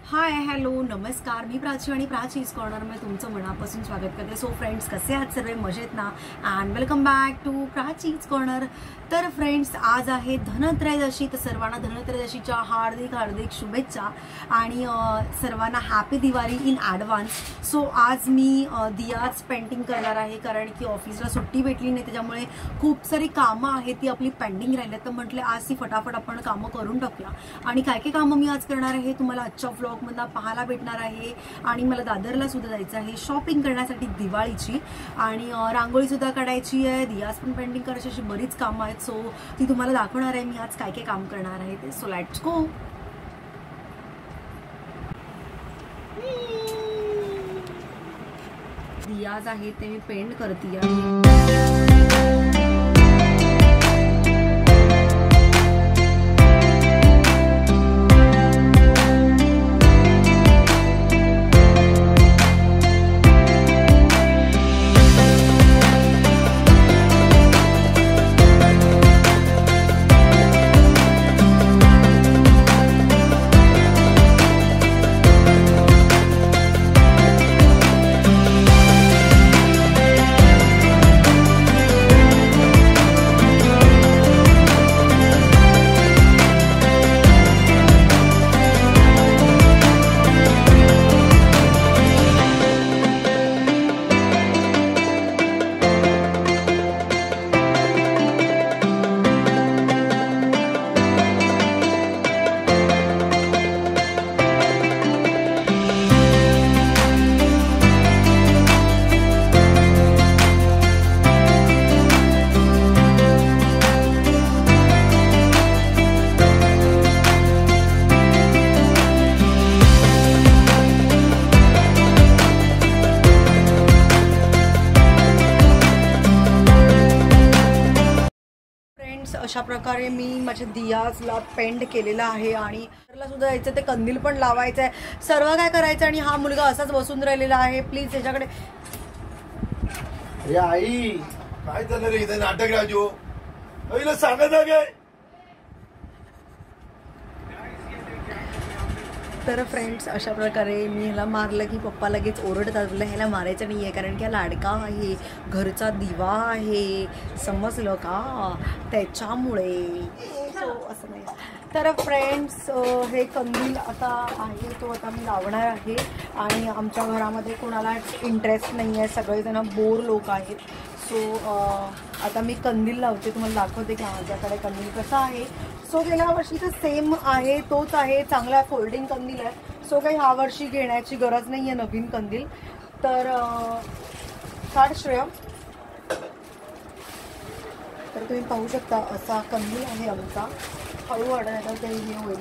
Hi hello नमस्कार, मी प्राची आणि प्राचीज कॉर्नरमध्ये तुमचं मनापासून स्वागत करते। सो फ्रेंड्स, कसे आहात सर्व? मजेत ना? And welcome back to Prachi's corner. तर फ्रेंड्स, आज आहे धनत्रयोदशी, तर सर्वांना धनत्रयोदशीच्या हार्दिक हार्दिक शुभेच्छा आणि सर्वांना happy Diwali in advance. So आज मी दियाच पेंटिंग करणार आहे, कारण की ऑफिसला सुट्टी भेटली नाही, त्याच्यामुळे खूप सारी कामं आहेत ती आपली पेंडिंग राहिली। तर म्हटलं आज ती फटाफट आपण कामं करून टाकूया। आणि काय काय कामं मी आज करणार आहे तुम्हाला आजच्या व्लॉगमध्ये पाहायला भेटणार आहे। आणि मला दादरला सुद्धा जायचं आहे शॉपिंग करण्यासाठी दिवाळीची, आणि रांगोळी सुद्धा काढायची आहे, दियास पण पेंटिंग करायची, अशी बरीच कामं आहेत। सो ती तुम्हाला दाखवणार आहे मी आज काय काय काम करणार आहे ते। So let's go. दियाज आहे ते मी पेंट करते आहे। अशा प्रकारे मी माझ्या दियाजला पेंट केलेला आहे, आणि सुद्धा यायचं ते कंदील पण लावायचं आहे, सर्व काय करायचं। आणि हा मुलगा असाच बसून राहिलेला आहे, प्लीज त्याच्याकडे। अरे आई, काय चाललं रे इथे? नाटक राजू आईला सांगत आहे। तर फ्रेंड्स, अशा प्रकारे मी ह्याला मारलं की पप्पा लगेच ओरडतात, ह्याला मारायचं नाही आहे, कारण की हा लाडका आहे, घरचा दिवा आहे, समजलं का? त्याच्यामुळे असं नाही। तर फ्रेंड्स, हे कंदील आता आहे तो आता मी लावणार आहे, आणि आमच्या घरामध्ये कोणाला इंटरेस्ट नाही आहे, सगळेजण बोर लोक आहेत। सो आता मी कंदील लावते, तुम्हाला दाखवते की माझ्याकडे कंदील कसा आहे। सो गेल्या वर्षीचं सेम आहे, तोच आहे, चांगला फोल्डिंग कंदील आहे। सो काही ह्या वर्षी घेण्याची गरज नाही आहे नवीन कंदील। तर काढ श्रेय। तर तुम्ही पाहू शकता असा कंदील आहे आमचा, हळू वाढायला ते हे होईल।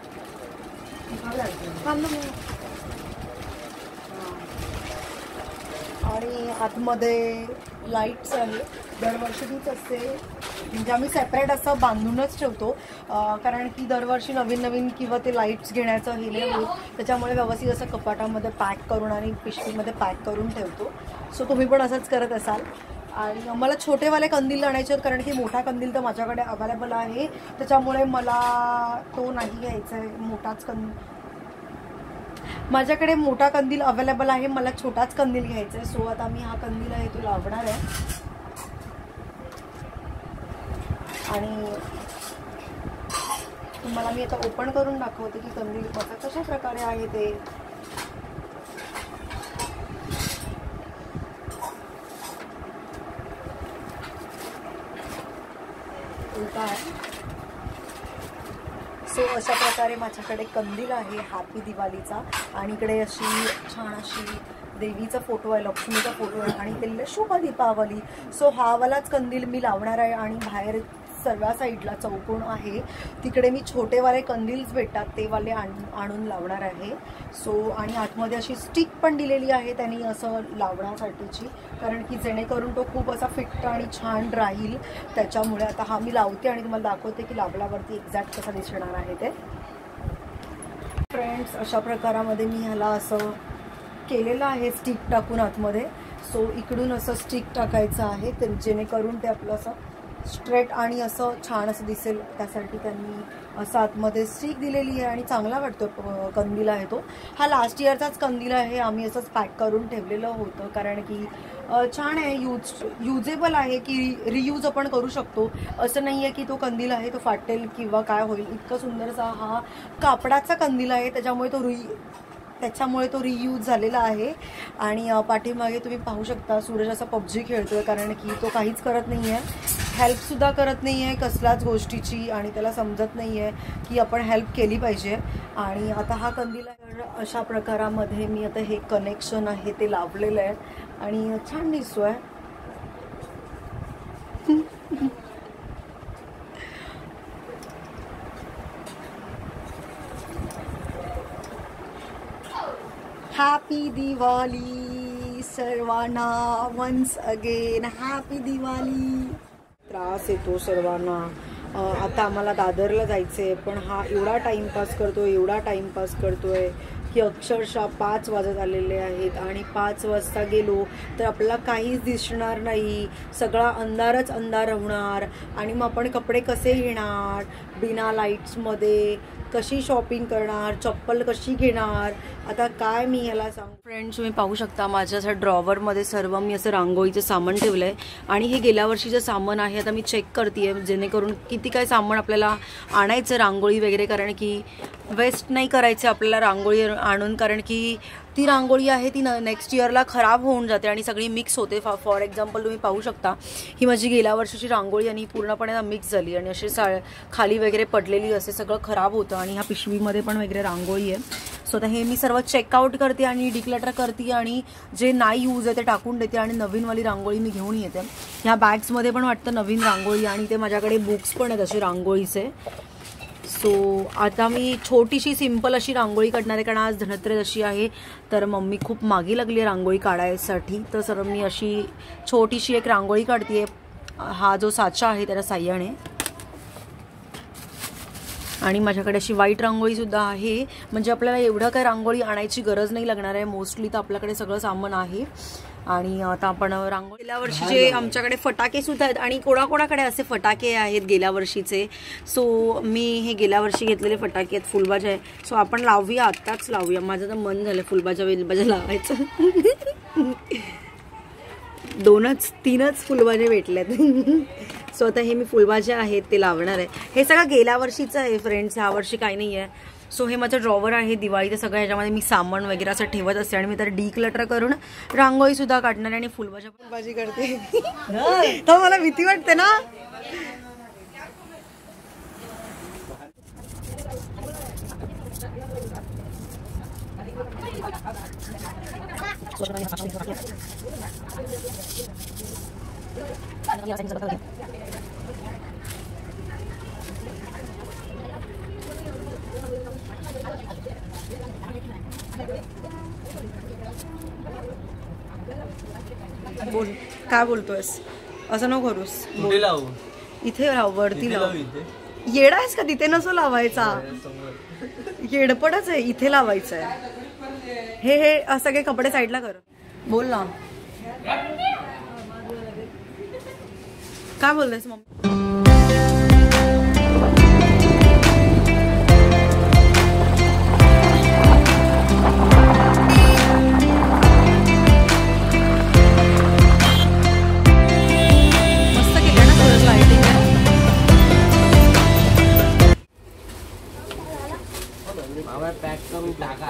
आणि आतमध्ये लाईट्स आहे, दरवर्षी तीच असते, म्हणजे आम्ही सेपरेट असं बांधूनच ठेवतो, कारण की दरवर्षी नवीन नवीन किंवा ते लाईट्स घेण्याचं हे नाही होत, त्याच्यामुळे व्यवस्थित असं कपाटामध्ये पॅक करून आणि पिशवीमध्ये पॅक करून ठेवतो। सो तुम्ही पण असंच करत असाल। आणि मला छोटेवाले कंदील आणायचे आहेत, कारण की मोठा कंदील तर माझ्याकडे अवेलेबल आहे, त्याच्यामुळे मला तो नाही घ्यायचा आहे, मोठाच कंदील माझ्याकडे मोठा कंदील अवेलेबल आहे, मला छोटाच कंदील घ्यायचा आहे। सो आता मी हा कंदील आहे तो लावणार आहे, आणि तुम्हाला मी आता ओपन करून दाखवते की कंदील कशा प्रकारे आहे ते। सो अशा प्रकारे माझ्याकडे कंदील आहे हॅपी दिवाळीचा, आणि इकडे अशी छान अशी देवीचा फोटो आहे, लक्ष्मीचा फोटो आहे, आणि ते शुभ दीपावली। सो हा वालाच कंदील मी लावणार आहे, आणि बाहेर सर्व साईडला चौकोन आहे, तिकडे मी छोटेवाले कंदील्स भेटतात ते वाले आणून लावणार आहे। सो आणि आतमध्ये अशी स्टिक पण दिलेली आहे त्यांनी असं लावण्यासाठीची, कारण की जेणेकरून तो खूप असा फिट आणि छान राहील, त्याच्यामुळे आता हा मी लावते आणि तुम्हाला दाखवते की लावल्यावरती एक्झॅक्ट कसा दिसणार आहे ते। फ्रेंड्स, अशा प्रकारामध्ये मी ह्याला असं केलेलं आहे स्टिक टाकून आतमध्ये। सो इकडून असं स्टिक टाकायचं आहे, जेणेकरून ते आपलं असं स्ट्रेट आणि असं छान असं दिसेल त्यासाठी त्यांनी असं आतमध्ये स्टिक दिलेली आहे आणि चांगला वाटतो कंदील आहे तो. हा लास्ट इयरचाच कंदील आहे, आम्ही असंच पॅक करून ठेवलेलं होतं कारण की छान आहे, युजेबल आहे की रियूज आपण करू शकतो. असं नाही आहे की तो कंदील आहे तो फाटेल किंवा काय होईल. इतका सुंदरसा हा कापडाचा कंदील आहे, त्याच्यामुळे तो रियूज झालेला आहे. आणि पाठीमागे तुम्ही पाहू शकता सूरज असा पबजी खेळतोय कारण की तो काहीच करत नाही आहे, हेल्पसुद्धा करत नाही आहे कसल्याच गोष्टीची आणि त्याला समजत नाही आहे की आपण हेल्प केली पाहिजे. आणि आता हा कंदील आहे अशा प्रकारामध्ये मी आता हे कनेक्शन आहे ते लावलेलं आहे आणि छान दिसतोय. हॅपी दिवाळी सर्वांना, वन्स अगेन हॅपी दिवाळी. त्रास येतो सर्वांना. आता आम्हाला दादरला जायचं आहे पण हा एवढा टाईमपास करतोय की अक्षरशः 5 वाजत आलेले आहेत आणि 5 वाजता गेलो तर आपल्याला काहीच दिसणार नाही, सगळा अंधारच अंधार होणार आणि मग आपण कपडे कसे घेणार बिना लाईट्समध्ये, कशी शॉपिंग करणार, चप्पल कशी घेणार. आता काय मी ह्याला सांगू. फ्रेंड्स तुम्ही पाहू शकता माझ्या असं ड्रॉवरमध्ये सर्व मी असं रांगोळीचं सामान ठेवलं आहे आणि हे गेल्या वर्षीचं सामान आहे. आता मी चेक करते आहे जेणेकरून किती काय सामान आपल्याला आणायचं रांगोळी वगैरे, कारण की वेस्ट नाही करायचं आपल्याला रांगोळी आणून, कारण की ती रांगोळी आहे ती नेक्स्ट इयरला खराब होऊन जाते आणि सगळी मिक्स होते. फॉर एक्झाम्पल तुम्ही पाहू शकता ही माझी गेल्या वर्षीची रांगोळी आणि पूर्णपणे मिक्स झाली आणि अशी खाली वगैरे पडलेली असे सगळं खराब होतं आणि ह्या पिशवीमध्ये पण वगैरे रांगोळी आहे. सो आता हे मी सर्व चेकआउट करते आणि डिक्लटर करते आणि जे नाही यूज आहे ते टाकून देते आणि नवीनवाली रांगोळी मी घेऊन येते. ह्या बॅग्समध्ये पण वाटतं नवीन रांगोळी आणि ते माझ्याकडे बुक्स पण आहेत असे रांगोळीचे. सो आता मी छोटीशी सिंपल अशी रांगोळी काढणार आहे कारण आज धनत्रयोदशी आहे तर मम्मी खूप मागे लागली आहे रांगोळी काढायसाठी. तर सर मी अशी छोटीशी एक रांगोळी काढते हा जो साचा आहे त्याच्या साह्याने. आणि माझ्याकडे अशी व्हाईट रांगोळीसुद्धा आहे म्हणजे आपल्याला एवढं काय रांगोळी आणायची गरज नाही लागणार आहे, मोस्टली तर आपल्याकडे सगळं सामान आहे. आणि आता आपण रांगोळी गेल्या वर्षीचे आमच्याकडे फटाके सुद्धा आहेत आणि कोणाकोणाकडे असे फटाके आहेत गेल्या वर्षीचे. सो मी हे गेल्या वर्षी घेतलेले फटाके आहेत, फुलबाजा आहे. सो आपण लावूया, आत्ताच लावूया. माझं तर मन झालं फुलबाजा वेलबाजा लावायचं. 2-3च फुलबाजे भेटल्यात. सो आता हे मी फुलबाजा आहेत ते लावणार आहे. हे सगळं गेल्या वर्षीचं आहे फ्रेंड्स, ह्या वर्षी काही नाही आहे. सो हे माझं ड्रॉवर आहे दिवाळीचं सगळं, ह्याच्यामध्ये मी सामान वगैरे असं ठेवत असते आणि मी तर डिक्लटर करून रांगोळी सुद्धा काढणार आणि फुलबाजी करते. तर मला भीती वाटते ना. बोल काय बोलतोयस, असं नको करूस. इथे लाव, वरती लाव. येडा आहेस का, तिथे नसो लावायचा, येडपडच आहे, इथे लावायचं आहे. हे सगळे कपडे साईडला कर. बोल ना काय बोलतेस मम्मी. पैक करून टाका.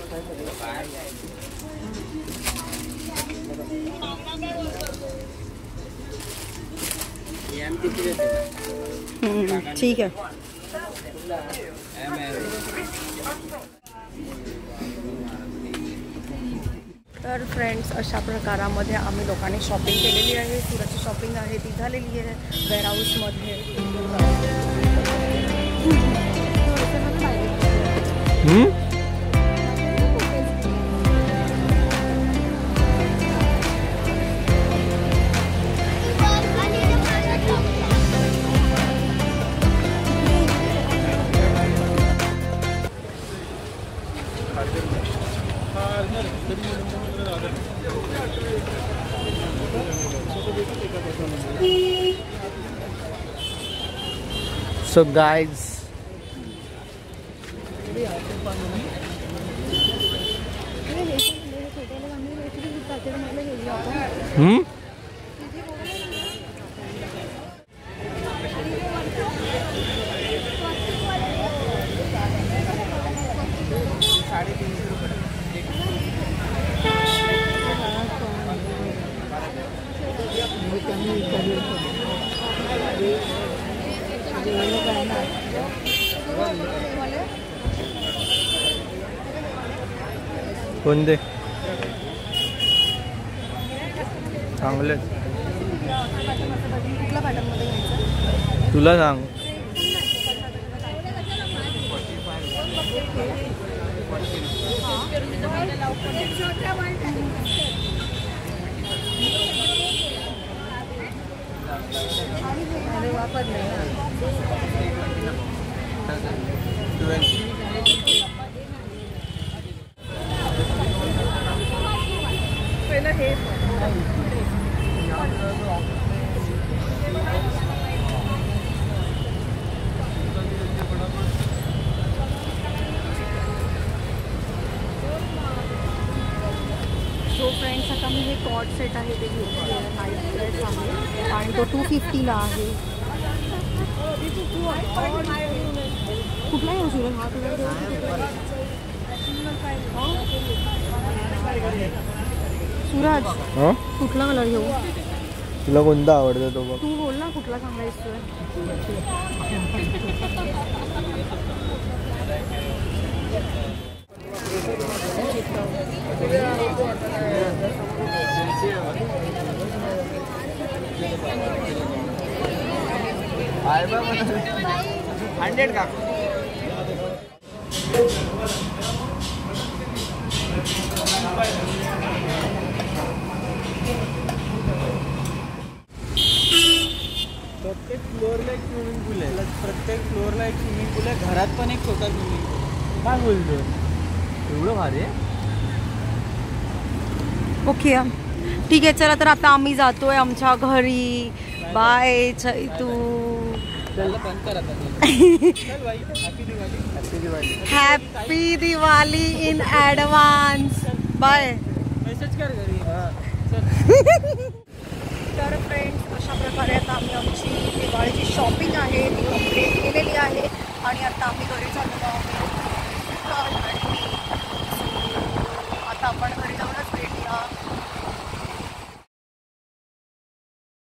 ठीक आहे. तर फ्रेंड्स अशा प्रकारामध्ये आम्ही लोकांनी शॉपिंग केलेली आहे. सुरतची शॉपिंग आहे ती झालेली आहे वेअरहाऊसमध्ये. सो गाइज कोणते चांगले कुठला पॅटर्न मध्ये घ्यायचं तुला सांग. सो फ्रेंड्स आता मी हे कॉर्ड सेट आहे ते घेतली आहे. नाईट ड्रेस आहे आणि तो 250ला आहे. कुठला येऊ सूरज हा कलर सूरज कुठला कलर घेऊ तुला कोणता आवडतो तो बघ. तू बोल ना कुठला सांगायचं. हंड्रेड का प्रत्येक फ्लोअरला एक स्विमिंग पूल आहे. प्रत्येक फ्लोअरला एक स्विमिंग पूल आहे. घरात पण एक छोटा स्विमिंग पूल. काय बोलतो एवढं भारी आहे. ओके ठीक आहे चला तर आता आम्ही जातोय आमच्या घरी. Bye Chaitu. Happy Diwali in advance. Bye. Message कर घरी. तर फ्रेंड्स अशा प्रकारे आता आम्ही आमची दिवाळीची शॉपिंग आहे ती कंप्लीट केलेली आहे आणि आता आम्ही घरी चाललो आहोत.